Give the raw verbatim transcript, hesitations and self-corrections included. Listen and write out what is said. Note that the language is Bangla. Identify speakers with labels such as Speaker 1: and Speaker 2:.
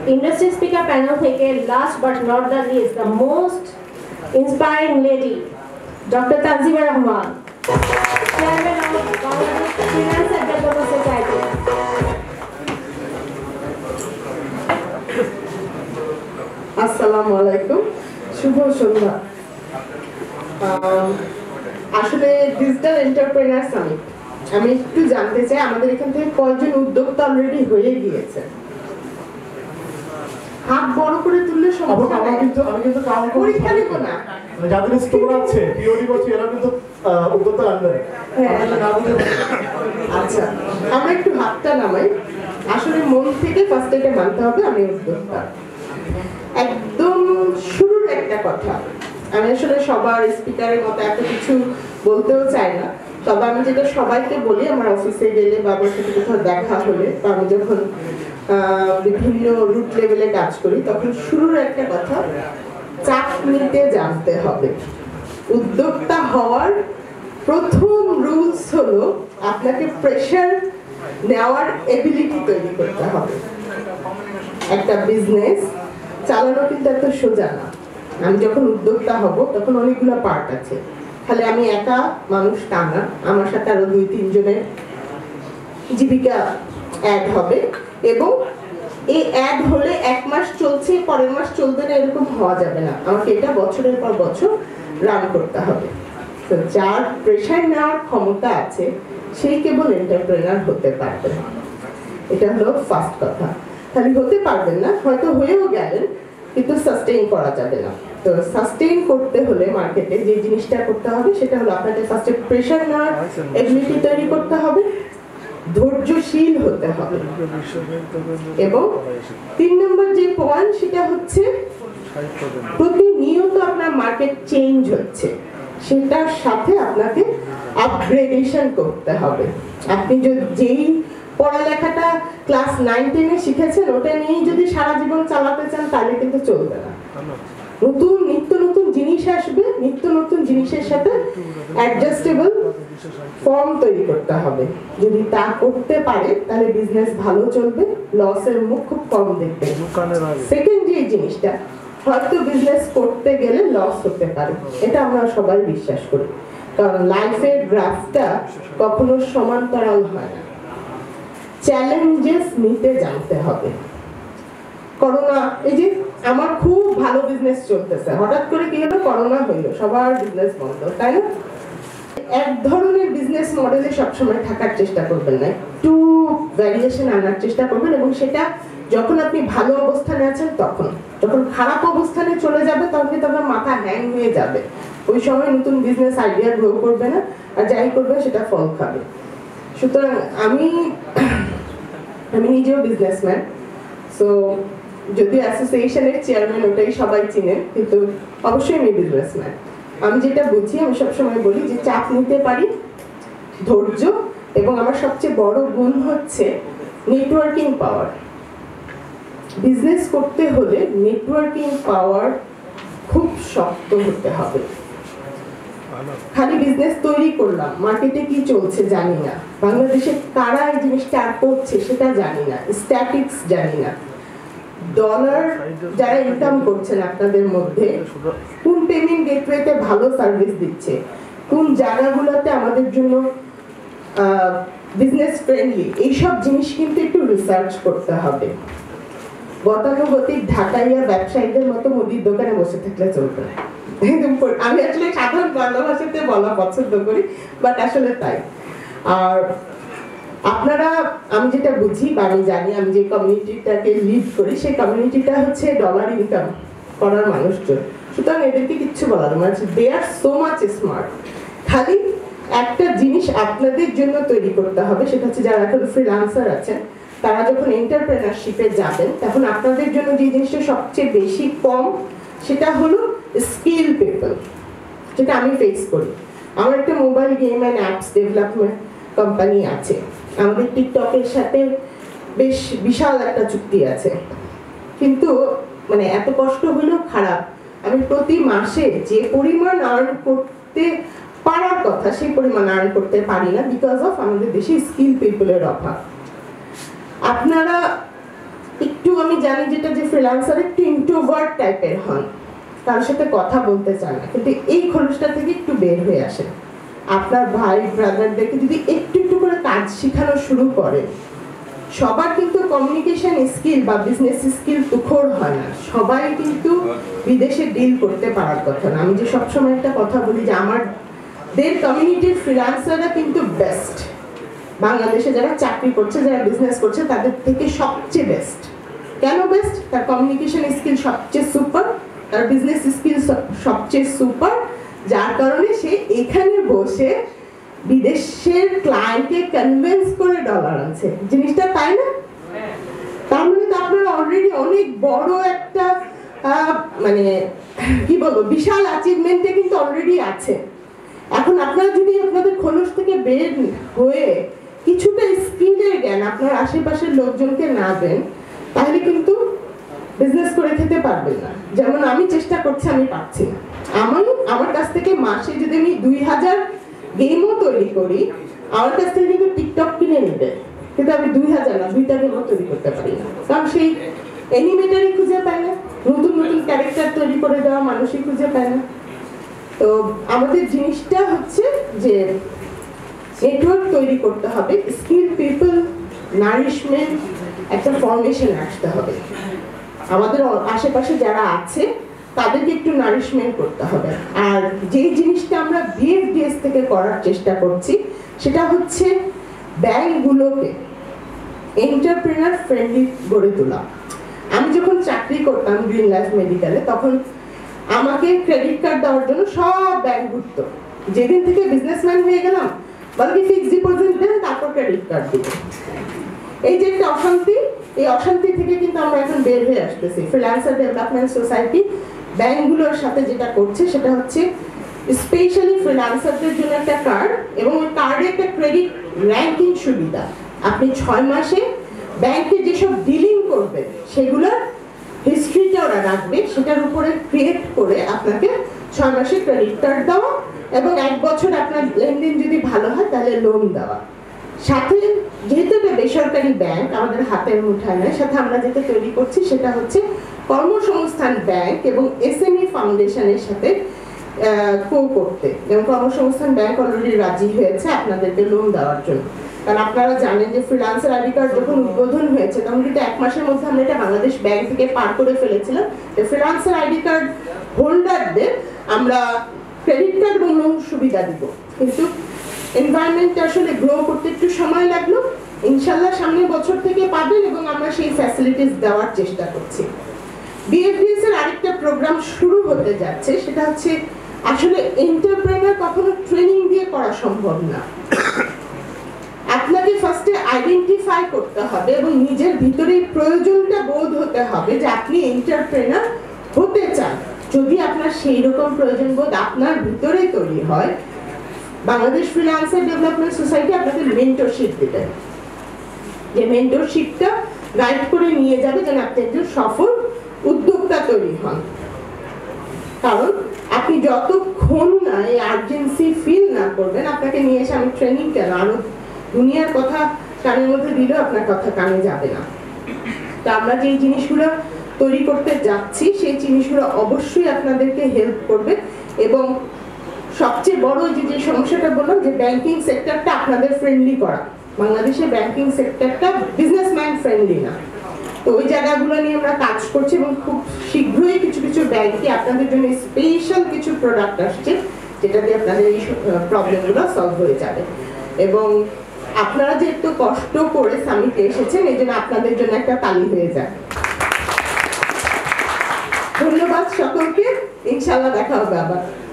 Speaker 1: Industry speaker panel থেকে last but not the least, the most inspiring lady, Doctor Tanzima Rahman, Chairman of Bangladesh Finance and Development Society.
Speaker 2: Assalamu alaikum. শুভ সন্ধ্যা। আসলে ডিজিটাল এন্টারপ্রেনার সামিট আমি একটু জানতে চাই আমাদের এখান থেকে কয়জন উদ্যোক্তা অলরেডি হয়ে গিয়েছে? হাত বড় করে তুললে সমস্যা
Speaker 3: আমি কিন্তু আমি কিন্তু কাউন্ট করি
Speaker 2: পরীক্ষা নেব না,
Speaker 3: যাদের স্টোর আছে পিওডি করছে এরা কিন্তু উদ্যোক্তা আন্ডারে।
Speaker 2: আচ্ছা আমরা একটু হাতটা নামাই, আসলে মন থেকে ফার্স্ট এটা মানতে হবে আমি উদ্যোক্তা। একদম শুরুর একটা কথা, আমি আসলে সবার স্পিকারের মতো এত কিছু বলতেও চাই না, তবে আমি যেটা সবাইকে বলি আমার অফিসে গেলে বা আমার সাথে কোথাও দেখা হলে বা আমি যখন বিভিন্ন রুট লেভেলে কাজ করি তখন শুরুর একটা কথা, চাপ নিতে জানতে হবে। উদ্যোক্তা হওয়ার প্রথম রুলস হলো আপনাকে প্রেশার নেওয়ার এবিলিটি তৈরি করতে হবে। একটা বিজনেস চালানো কিন্তু এত সোজা না। আমি যখন উদ্যোক্তা হব তখন অনেকগুলো পার্ট আছে, খালি আমি একা মানুষ তা না, আমার সাথে আরো দুই তিনজনের জীবিকা অ্যাড হবে এবং এই অ্যাড হলে এক মাস চলছে পরের মাস চলবে না এরকম হওয়া যাবে না, আমাকে এটা বছরের পর বছর রান করতে হবে। তো যার প্রেশার নেওয়ার ক্ষমতা আছে সেই কেবল এন্টারপ্রেনার হতে পারবে, এটা হলো ফার্স্ট কথা। খালি হতে পারবেন না, হয়তো হয়েও গেলেন কিন্তু সাস্টেইন করা যাবে না। তো সাস্টেইন করতে হলে মার্কেটে যে জিনিসটা করতে হবে সেটা হলো আপনাকে ফার্স্টে প্রেশার নেওয়ার এবিলিটি তৈরি করতে হবে, ধৈর্যশীল হতে হবে এবং তিন নম্বর যে পয়েন্ট সেটা হচ্ছে প্রতিনিয়ত আপনার মার্কেট চেঞ্জ হচ্ছে, সেটার সাথে আপনাকে আপগ্রেডেশন করতে হবে। আপনি যদি যেই পড়ালেখাটা ক্লাস নাইন টেনে শিখেছেন ওটা নিয়েই যদি সারা জীবন চালাতে চান তাহলে কিন্তু চলবে না। নতুন নিত্য নতুন জিনিস আসবে, নিত্য নতুন জিনিসের সাথে অ্যাডজাস্টেবল ফর্ম তৈরি করতে হবে। যদি তা করতে পারে তাহলে বিজনেস ভালো চলবে, লসের মুখ খুব কম দেখবে। সেকেন্ড যে জিনিসটা, হয়তো বিজনেস করতে গেলে লস হতে পারে, এটা আমরা সবাই বিশ্বাস করি, কারণ লাইফের গ্রাফটা কখনো সমান্তরাল হয় না। চ্যালেঞ্জেস নিতে জানতে হবে। করোনা, এই যে আমার খুব ভালো বিজনেস চলতেছে, হঠাৎ করে কি হলো, করোনা হইলো, সবার বিজনেস বন্ধ, তাই না? এক ধরনের বিজনেস মডেলে সবসময় থাকার চেষ্টা করবেন না, একটু ভ্যারিয়েশন আনার চেষ্টা করবেন এবং সেটা যখন আপনি ভালো অবস্থানে আছেন তখন, যখন খারাপ অবস্থানে চলে যাবে তখন কিন্তু আপনার মাথা হ্যাং হয়ে যাবে, ওই সময় নতুন বিজনেস আইডিয়া গ্রো করবে না, আর যাই করবে সেটা ফল খাবে। সুতরাং আমি আমি নিজেও বিজনেসম্যান, সো যদি অ্যাসোসিয়েশনের চেয়ারম্যান ওটাই সবাই চিনেন, কিন্তু অবশ্যই আমি বিজনেসম্যান। আমি যেটা বুঝি, আমি সবসময় বলি যে চাপ নিতে পারি, ধৈর্য, এবং আমার সবচেয়ে বড় গুণ হচ্ছে নেটওয়ার্কিং পাওয়ার। বিজনেস করতে হলে নেটওয়ার্কিং পাওয়ার খুব শক্ত হতে হবে। খালি বিজনেস তৈরি করলাম, মার্কেটে কি চলছে জানি না, বাংলাদেশে কারা এই জিনিসটা আর করছে সেটা জানি না, স্ট্যাটিক্স জানি না, ডলার যারা ইনকাম করছেন আপনাদের মধ্যে কোন পেমেন্ট গেটওয়েতে ভালো সার্ভিস দিচ্ছে, কোন জায়গাগুলোতে আমাদের জন্য বিজনেস ফ্রেন্ডলি, এইসব জিনিস কিন্তু একটু রিসার্চ করতে হবে। গতানুগতিক ঢাকাইয়া ব্যবসায়ীদের মতো মুদির দোকানে বসে থাকলে চলবে না। আমি আসলে সাধারণ বাংলা ভাষাতে বলা পছন্দ করি, বাট আসলে তাই। আর আপনারা, আমি যেটা বুঝি বা আমি জানি, আমি যে কমিউনিটিটাকে লিড করি সেই কমিউনিটিটা হচ্ছে ডলার ইনকাম করার মানুষজন, সুতরাং এদেরকে কিচ্ছু বলার মানে they are so much smart. খালি একটা জিনিস আপনাদের জন্য তৈরি করতে হবে, সেটা হচ্ছে যারা এখন ফ্রিল্যান্সার আছেন তারা যখন এন্টারপ্রেনারশিপে যাবেন তখন আপনাদের জন্য যে জিনিসটা সবচেয়ে বেশি কম সেটা হলো স্কিল পিপল, যেটা আমি ফেস করি। আমার একটা mobile game and apps development company আছে, আমাদের টিকটকের সাথে বেশ বিশাল একটা চুক্তি আছে, কিন্তু মানে এত কষ্ট হলেও খারাপ, আমি প্রতি মাসে যে পরিমাণ আর্ন করতে পারার কথা সেই পরিমাণ আর্ন করতে পারি না, বিকজ অফ আমাদের দেশে স্কিল পিপলের অভাব। আপনারা একটু আমি জানি যেটা যে ফ্রিল্যান্সার একটু ইন্ট্রোভার্ট টাইপের হন, তার সাথে কথা বলতে চান না, কিন্তু এই খোলসটা থেকে একটু বের হয়ে আসেন। আপনার ভাই ব্রাদারদেরকে যদি একটু একটু করে কাজ শেখানো শুরু করেন, সবার কিন্তু কমিউনিকেশন স্কিল বা বিজনেস স্কিল তুখোর হয় না, সবাই কিন্তু বিদেশে ডিল করতে পারার কথা না। আমি যে সবসময় একটা কথা বলি যে আমাদের কমিউনিটির ফ্রিল্যান্সাররা কিন্তু বেস্ট, বাংলাদেশে যারা চাকরি করছে, যারা বিজনেস করছে, তাদের থেকে সবচেয়ে বেস্ট। কেন বেস্ট? তার কমিউনিকেশন স্কিল সবচেয়ে সুপার, তার বিজনেস স্কিল সবচেয়ে সুপার, যার কারণে সে এখানে বসে বিদেশের ক্লায়েন্টকে কনভিন্স করে ডলার আনছে। জিনিসটা তাই না? তার মানে তো আপনারা অলরেডি অনেক বড় একটা মানে কি বলবো বিশাল অ্যাচিভমেন্টে কিন্তু অলরেডি আছে। এখন আপনারা যদি আপনাদের খোলস থেকে বের হয়ে কিছুটা স্কিলের জ্ঞান আপনার আশেপাশের লোকজনকে না দেন, তাহলে কিন্তু বিজনেস করে খেতে পারবেন না। যেমন আমি চেষ্টা করছি, আমি পাচ্ছি না। আমি আমার কাছ থেকে মাসে যদি আমি দুই হাজার গেমও তৈরি করি, আমার কাছ থেকে কিন্তু টিকটক কিনে নেবে, কিন্তু আমি দুই হাজার না দুইটা গেমও তৈরি করতে পারি না, কারণ সেই অ্যানিমেটারই খুঁজে পায় না, নতুন নতুন ক্যারেক্টার তৈরি করে দেওয়া মানুষই খুঁজে পায় না। তো আমাদের জিনিসটা হচ্ছে যে নেটওয়ার্ক তৈরি করতে হবে, স্কিল পিপল নারিশমেন্ট একটা ফর্মেশন আসতে হবে। আমাদের আশেপাশে যারা আছে তাদেরকে একটু নারিশমেন্ট করতে হবে। আর যে জিনিসটা আমরা বিএফডিএস থেকে করার চেষ্টা করছি সেটা হচ্ছে ব্যাংকগুলোকে এন্টারপ্রেনার ফ্রেন্ডলি গড়ে তোলা। আমি যখন চাকরি করতাম গ্রিন লাইফ মেডিকেলে, তখন আমাকে ক্রেডিট কার্ড দেওয়ার জন্য সব ব্যাংক ঘুরতো। যেদিন থেকে বিজনেসম্যান হয়ে গেলাম, বলকে ফিক্সড ডিপোজিট দেন, তারপর ক্রেডিট কার্ড দিব। এই যে একটা অশান্তি, এই অশান্তি থেকে কিন্তু আমরা এখন বের হয়ে আসতেছি। ফ্রিল্যান্সার ডেভেলপমেন্ট সোসাইটি ব্যাংকগুলোর সাথে যেটা করছে সেটা হচ্ছে স্পেশালি ফ্রিল্যান্সারদের জন্য একটা কার্ড, এবং ওই কার্ডে একটা ক্রেডিট র্যাঙ্কিং সুবিধা। আপনি ছয় মাসে ব্যাংকে যেসব ডিলিং করবেন সেগুলোর হিস্ট্রিটা ওরা রাখবে, সেটার উপরে ক্রিয়েট করে আপনাকে ছয় মাসে ক্রেডিট কার্ড দেওয়া, এবং এক বছর আপনার লেনদেন যদি ভালো হয় তাহলে লোন দেওয়া। সাথে যেহেতু এটা বেসরকারি ব্যাংক, আমাদের হাতের মুঠায় নয়, সাথে আমরা যেটা তৈরি করছি সেটা হচ্ছে কর্মসংস্থান ব্যাংক এবং এসএমই ফাউন্ডেশনের সাথে কো করতে, এবং কর্মসংস্থান ব্যাংক অলরেডি রাজি হয়েছে আপনাদেরকে লোন দেওয়ার জন্য। কারণ আপনারা জানেন যে ফ্রিল্যান্সার আইডি কার্ড যখন উদ্বোধন হয়েছে তখন কিন্তু এক মাসের মধ্যে আমরা এটা বাংলাদেশ ব্যাংক থেকে পার করে ফেলেছিলাম যে ফ্রিল্যান্সার আইডি কার্ড হোল্ডারদের আমরা ক্রেডিট কার্ড এবং লোন সুবিধা দিব। কিন্তু এনভায়রনমেন্টটা আসলে গ্রো করতে একটু সময় লাগলো, ইনশাল্লাহ সামনের বছর থেকে পাবেন, এবং আমরা সেই ফ্যাসিলিটিস দেওয়ার চেষ্টা করছি। বিএফডিএস এর আরেকটা প্রোগ্রাম শুরু হতে যাচ্ছে, সেটা হচ্ছে আসলে এন্টারপ্রেনার কখনো ট্রেনিং দিয়ে করা সম্ভব না। আপনাকে ফার্স্টে আইডেন্টিফাই করতে হবে এবং নিজের ভিতরে প্রয়োজনটা বোধ হতে হবে যে আপনি এন্টারপ্রেনার হতে চান। যদি আপনার সেই রকম প্রয়োজন বোধ আপনার ভিতরে তৈরি হয়, বাংলাদেশ ফ্রিল্যান্সার ডেভেলপমেন্ট সোসাইটি আপনাকে মেন্টরশিপ দেবে, যে মেন্টরশিপটা গাইড করে নিয়ে যাবে যেন আপনি একজন সফল উদ্যোক্তা তৈরি হন। কারণ আপনি যতক্ষণ না এই আর্জেন্সি ফিল না করবেন, আপনাকে নিয়ে এসে আমি ট্রেনিং কেন, আরো দুনিয়ার কথা কানের মধ্যে দিলেও আপনার কথা কানে যাবে না। তো আমরা যে জিনিসগুলো তৈরি করতে যাচ্ছি সেই জিনিসগুলো অবশ্যই আপনাদেরকে হেল্প করবে। এবং সবচেয়ে বড় যে যে সমস্যাটা বললাম যে ব্যাংকিং সেক্টরটা আপনাদের ফ্রেন্ডলি করা, বাংলাদেশে ব্যাংকিং সেক্টরটা বিজনেসম্যান ফ্রেন্ডলি না। তো ওই জায়গাগুলো নিয়ে আমরা কাজ করছি, এবং খুব শীঘ্রই কিছু কিছু ব্যাংকে আপনাদের জন্য স্পেশাল কিছু প্রোডাক্ট আসছে যেটা দিয়ে আপনাদের এই প্রবলেমগুলো সলভ হয়ে যাবে। এবং আপনারা যে একটু কষ্ট করে সামিটে এসেছেন, এই জন্য আপনাদের জন্য একটা তালি হয়ে যায়। ধন্যবাদ সকলকে, ইনশাআল্লাহ দেখা হবে আবার।